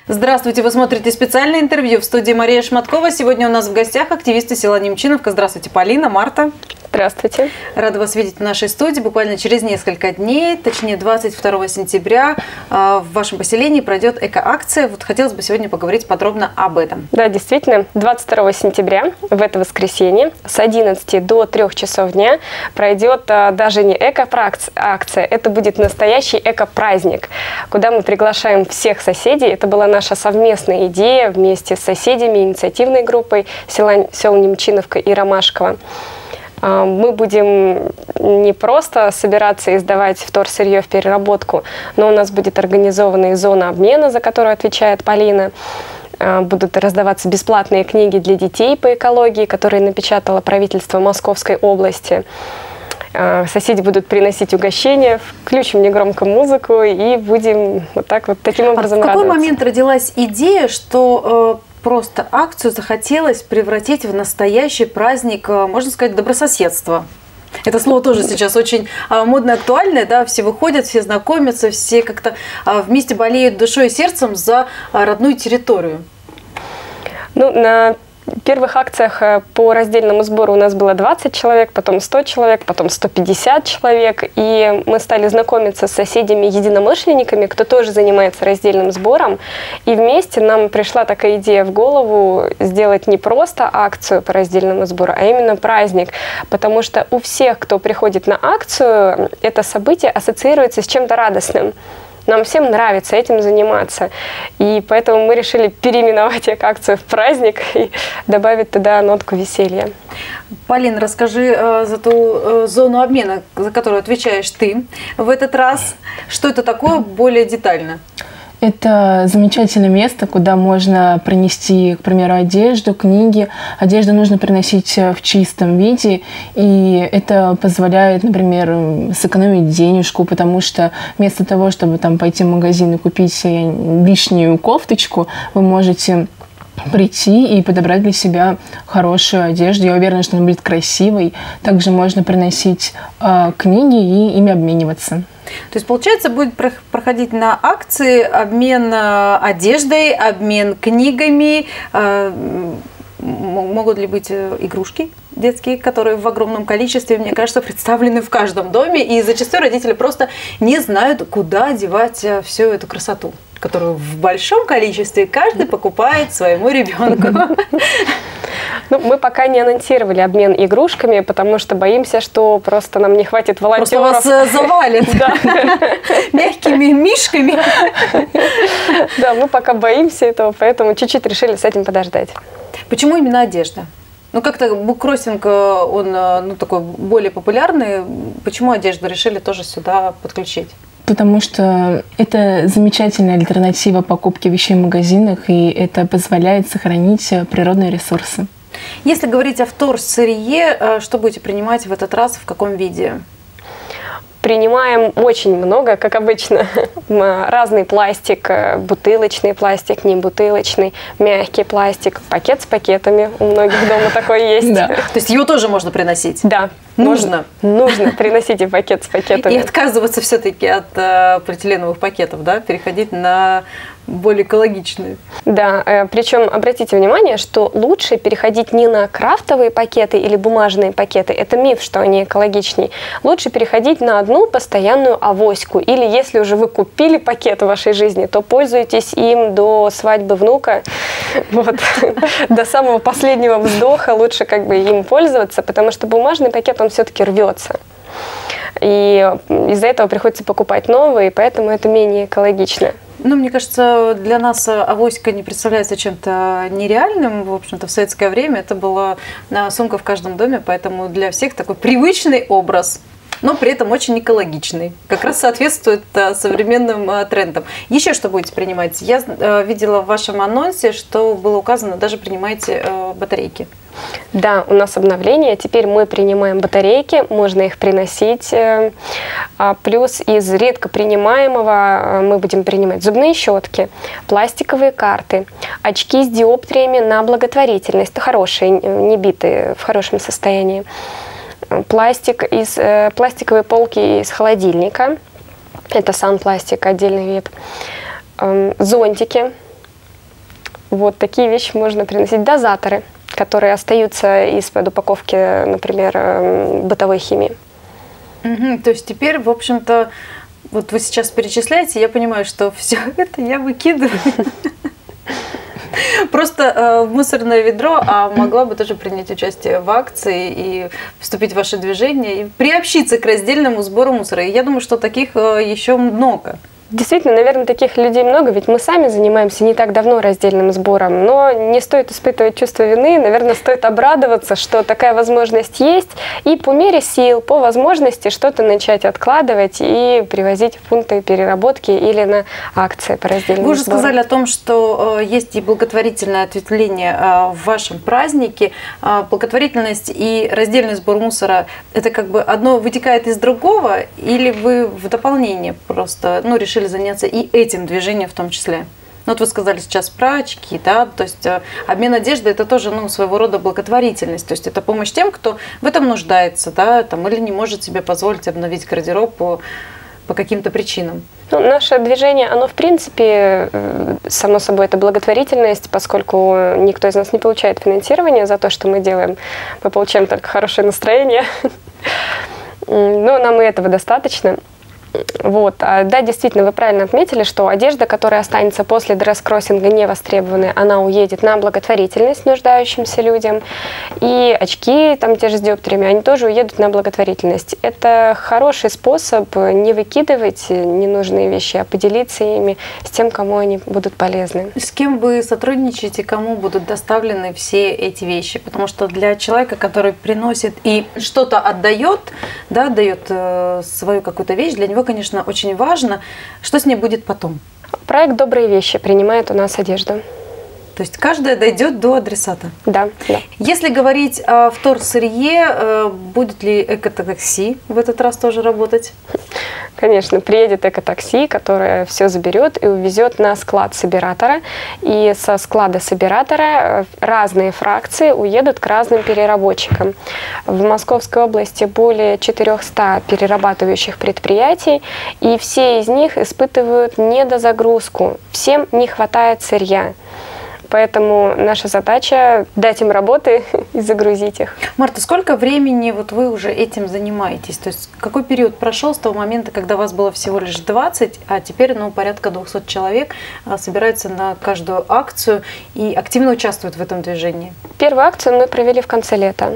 Здравствуйте, вы смотрите специальное интервью в студии Мария Шматкова. Сегодня у нас в гостях активисты села Немчиновка. Здравствуйте, Полина, Марта. Здравствуйте. Рада вас видеть в нашей студии. Буквально через несколько дней, точнее 22 сентября, в вашем поселении пройдет эко-акция. Вот хотелось бы сегодня поговорить подробно об этом. Да, действительно, 22 сентября, в это воскресенье, с 11 до 3 часов дня пройдет даже не эко-акция, это будет настоящий эко-праздник, куда мы приглашаем всех соседей. Это была наша совместная идея вместе с соседями, инициативной группой сел Немчиновка и Ромашково. Мы будем не просто собираться и сдавать вторсырье в переработку, но у нас будет организована и зона обмена, за которую отвечает Полина. Будут раздаваться бесплатные книги для детей по экологии, которые напечатало правительство Московской области. Соседи будут приносить угощения, включим негромко музыку и будем вот таким образом радоваться. В какой момент родилась идея, что просто акцию захотелось превратить в настоящий праздник, можно сказать, добрососедства? Это слово тоже сейчас очень модно и актуальное, да, все выходят, все знакомятся, все как-то вместе болеют душой и сердцем за родную территорию. Ну, на первых акциях по раздельному сбору у нас было 20 человек, потом 100 человек, потом 150 человек. И мы стали знакомиться с соседями-единомышленниками, кто тоже занимается раздельным сбором. И вместе нам пришла такая идея в голову сделать не просто акцию по раздельному сбору, а именно праздник. Потому что у всех, кто приходит на акцию, это событие ассоциируется с чем-то радостным. Нам всем нравится этим заниматься. И поэтому мы решили переименовать эко-акцию в праздник и добавить туда нотку веселья. Полин, расскажи за ту зону обмена, за которую отвечаешь ты в этот раз. Что это такое более детально? Это замечательное место, куда можно принести, к примеру, одежду, книги. Одежду нужно приносить в чистом виде, и это позволяет, например, сэкономить денежку, потому что вместо того, чтобы там пойти в магазин и купить лишнюю кофточку, вы можете прийти и подобрать для себя хорошую одежду. Я уверена, что она будет красивой. Также можно приносить книги и ими обмениваться. То есть, получается, будет проходить на акции обмен одеждой, обмен книгами. Могут ли быть игрушки детские, которые в огромном количестве, мне кажется, представлены в каждом доме. И зачастую родители просто не знают, куда девать всю эту красоту, которую в большом количестве каждый покупает своему ребенку. Ну, мы пока не анонсировали обмен игрушками, потому что боимся, что просто нам не хватит волонтеров. Просто вас завалит мягкими мишками. Да, мы пока боимся этого, поэтому чуть-чуть решили с этим подождать. Почему именно одежда? Ну, как-то буккроссинг, он такой более популярный. Почему одежду решили тоже сюда подключить? Потому что это замечательная альтернатива покупке вещей в магазинах, и это позволяет сохранить природные ресурсы. Если говорить о вторсырье, что будете принимать в этот раз, в каком виде? Принимаем очень много, как обычно. Разный пластик, бутылочный пластик, не бутылочный, мягкий пластик, пакет с пакетами. У многих дома такой есть. Да. То есть его тоже можно приносить? Да. Нужно? Нужно. Приносите пакет с пакетами. И отказываться все-таки от полиэтиленовых пакетов, да? Переходить на более экологичные. Да, причем обратите внимание, что лучше переходить не на крафтовые пакеты или бумажные пакеты, это миф, что они экологичнее. Лучше переходить на одну постоянную авоську. Или если уже вы купили пакет в вашей жизни, то пользуйтесь им до свадьбы внука. Вот. До самого последнего вздоха лучше им пользоваться, потому что бумажный пакет, он все-таки рвется. И из-за этого приходится покупать новые, поэтому это менее экологично. Ну, мне кажется, для нас авоська не представляется чем-то нереальным. В общем-то, в советское время это была сумка в каждом доме, поэтому для всех такой привычный образ, но при этом очень экологичный. Как раз соответствует современным трендам. Еще что будете принимать? Я видела в вашем анонсе, что было указано, даже принимаете батарейки. Да, у нас обновление. Теперь мы принимаем батарейки, можно их приносить. Плюс из редко принимаемого мы будем принимать зубные щетки, пластиковые карты, очки с диоптриями на благотворительность, хорошие, не битые, в хорошем состоянии. Пластиковые полки из холодильника, это санпластик, отдельный вид. Зонтики Вот такие вещи можно приносить. Дозаторы, которые остаются из-под упаковки, например, бытовой химии. То есть теперь, в общем-то, вот вы сейчас перечисляете, я понимаю, что все это я выкидываю просто в мусорное ведро, а могла бы тоже принять участие в акции и вступить в ваше движение и приобщиться к раздельному сбору мусора. И я думаю, что таких еще много. Действительно, наверное, таких людей много, ведь мы сами занимаемся не так давно раздельным сбором, но не стоит испытывать чувство вины, наверное, стоит обрадоваться, что такая возможность есть, и по мере сил, по возможности что-то начать откладывать и привозить в пункты переработки или на акции по раздельному сбору. Вы уже сказали о том, что есть и благотворительное ответвление в вашем празднике. Благотворительность и раздельный сбор мусора – это как бы одно вытекает из другого, или вы в дополнение просто решили заняться и этим движением в том числе? Ну, вот вы сказали сейчас про очки, да, то есть обмен одеждой – это тоже, своего рода благотворительность, то есть это помощь тем, кто в этом нуждается, да, там, или не может себе позволить обновить гардероб по каким-то причинам. Наше движение, оно в принципе, само собой, это благотворительность, поскольку никто из нас не получает финансирование за то, что мы делаем, мы получаем только хорошее настроение, но нам и этого достаточно. Вот. Да, действительно, вы правильно отметили, что одежда, которая останется после дресс-кроссинга не востребованной, она уедет на благотворительность нуждающимся людям. И очки, там те же с диоптриями, они тоже уедут на благотворительность. Это хороший способ не выкидывать ненужные вещи, а поделиться ими с тем, кому они будут полезны. С кем вы сотрудничаете, кому будут доставлены все эти вещи? Потому что для человека, который приносит и что-то отдает, да, дает свою какую-то вещь, для него, конечно, очень важно, что с ней будет потом. Проект «Добрые вещи» принимает у нас одежду. То есть каждая дойдет до адресата? Да, да. Если говорить о вторсырье, будет ли экотакси в этот раз тоже работать? Конечно, приедет экотакси, которое все заберет и увезет на склад собиратора. И со склада собиратора разные фракции уедут к разным переработчикам. В Московской области более 400 перерабатывающих предприятий, и все из них испытывают недозагрузку. Всем не хватает сырья. Поэтому наша задача дать им работы и загрузить их. Марта, сколько времени вот вы уже этим занимаетесь? То есть какой период прошел с того момента, когда вас было всего лишь 20, а теперь порядка 200 человек собираются на каждую акцию и активно участвуют в этом движении? Первую акцию мы провели в конце лета.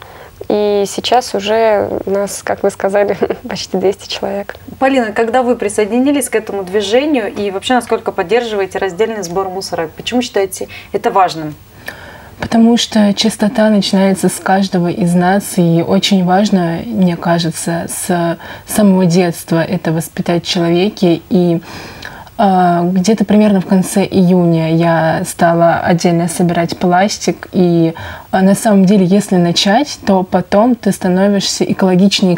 И сейчас уже у нас, как вы сказали, почти 200 человек. Полина, когда вы присоединились к этому движению и вообще насколько поддерживаете раздельный сбор мусора? Почему считаете это важным? Потому что чистота начинается с каждого из нас, и очень важно, мне кажется, с самого детства это воспитать в человеке. И где-то примерно в конце июня я стала отдельно собирать пластик, и на самом деле, если начать, то потом ты становишься экологичнее.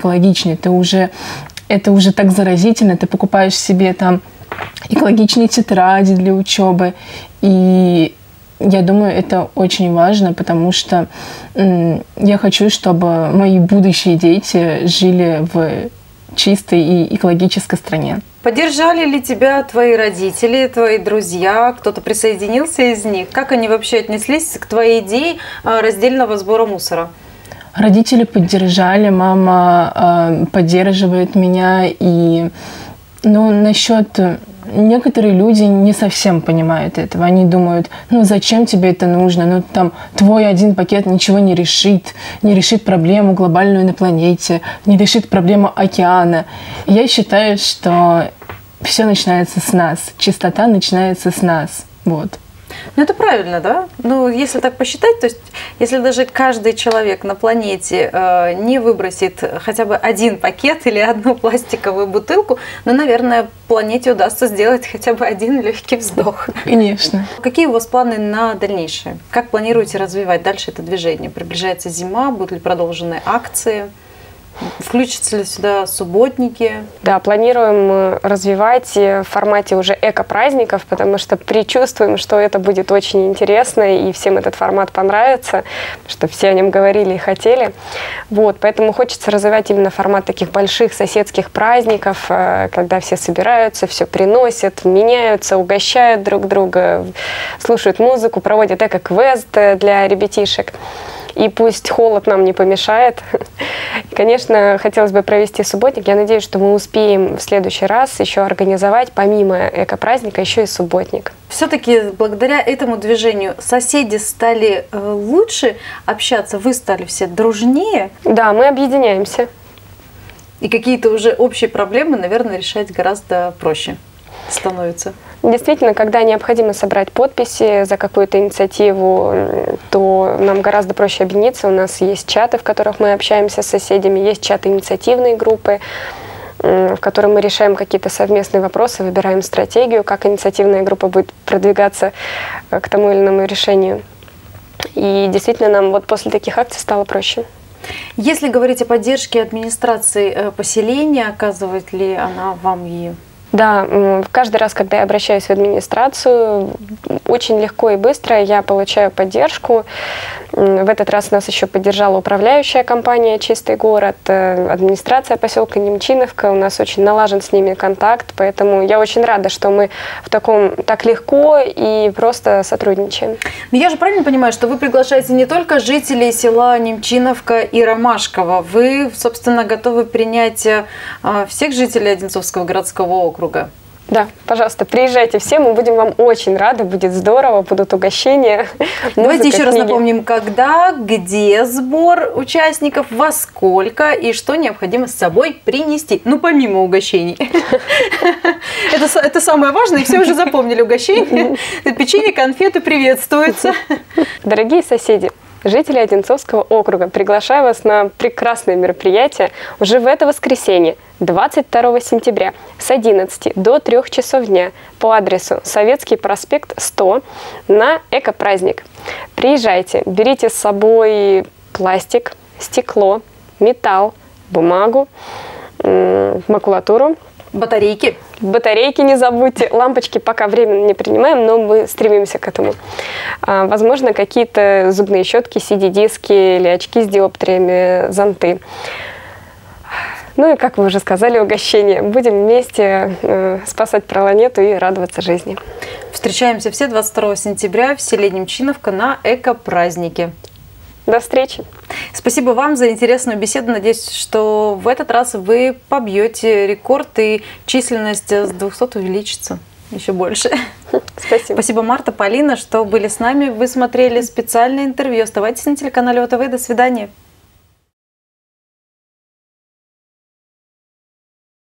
Это уже так заразительно, ты покупаешь себе там экологичные тетради для учебы, и я думаю, это очень важно, потому что я хочу, чтобы мои будущие дети жили в чистой и экологической стране. Поддержали ли тебя твои родители, твои друзья, кто-то присоединился из них? Как они вообще отнеслись к твоей идее раздельного сбора мусора? Родители поддержали, мама поддерживает меня. И насчет... Некоторые люди не совсем понимают этого. Они думают, зачем тебе это нужно? Там твой один пакет ничего не решит проблему глобальную на планете, не решит проблему океана. Я считаю, что все начинается с нас. Чистота начинается с нас. Вот. Это правильно, да? Если так посчитать, то есть если даже каждый человек на планете не выбросит хотя бы один пакет или одну пластиковую бутылку, наверное, планете удастся сделать хотя бы один легкий вздох. Конечно. Какие у вас планы на дальнейшее? Как планируете развивать дальше это движение? Приближается зима, будут ли продолжены акции? Включатся ли сюда субботники? Да, планируем развивать в формате уже эко-праздников, потому что предчувствуем, что это будет очень интересно, и всем этот формат понравится, что все о нем говорили и хотели. Вот, поэтому хочется развивать именно формат таких больших соседских праздников, когда все собираются, все приносят, меняются, угощают друг друга, слушают музыку, проводят эко-квест для ребятишек. И пусть холод нам не помешает. Конечно, хотелось бы провести субботник. Я надеюсь, что мы успеем в следующий раз еще организовать, помимо эко-праздника, еще и субботник. Все-таки благодаря этому движению соседи стали лучше общаться, вы стали все дружнее. Да, мы объединяемся. И какие-то уже общие проблемы, наверное, решать гораздо проще становится. Действительно, когда необходимо собрать подписи за какую-то инициативу, то нам гораздо проще объединиться. У нас есть чаты, в которых мы общаемся с соседями, есть чаты инициативной группы, в которых мы решаем какие-то совместные вопросы, выбираем стратегию, как инициативная группа будет продвигаться к тому или иному решению. И действительно, нам вот после таких акций стало проще. Если говорить о поддержке администрации поселения, оказывает ли она вам ее? Да, каждый раз, когда я обращаюсь в администрацию, очень легко и быстро я получаю поддержку. В этот раз нас еще поддержала управляющая компания «Чистый город», администрация поселка Немчиновка. У нас очень налажен с ними контакт, поэтому я очень рада, что мы так легко и просто сотрудничаем. Но я же правильно понимаю, что вы приглашаете не только жителей села Немчиновка и Ромашково, вы, собственно, готовы принять всех жителей Одинцовского городского округа? Да, пожалуйста, приезжайте все, мы будем вам очень рады, будет здорово, будут угощения. Давайте еще раз напомним, когда, где сбор участников, во сколько и что необходимо с собой принести, ну, помимо угощений. Это самое важное, и все уже запомнили угощения. Печенье, конфеты приветствуются. Дорогие соседи, жители Одинцовского округа, приглашаю вас на прекрасное мероприятие уже в это воскресенье, 22 сентября, с 11 до 3 часов дня по адресу Советский проспект 100 на эко-праздник. Приезжайте, берите с собой пластик, стекло, металл, бумагу, макулатуру. Батарейки. Батарейки не забудьте. Лампочки пока временно не принимаем, но мы стремимся к этому. Возможно, какие-то зубные щетки, CD-диски или очки с диоптриями, зонты. Ну и, как вы уже сказали, угощение. Будем вместе спасать планету и радоваться жизни. Встречаемся все 22 сентября в селе Немчиновка на эко-празднике. До встречи. Спасибо вам за интересную беседу. Надеюсь, что в этот раз вы побьете рекорд и численность с 200 увеличится еще больше. Спасибо. Спасибо, Марта, Полина, что были с нами. Вы смотрели специальное интервью. Оставайтесь на телеканале ОТВ. До свидания.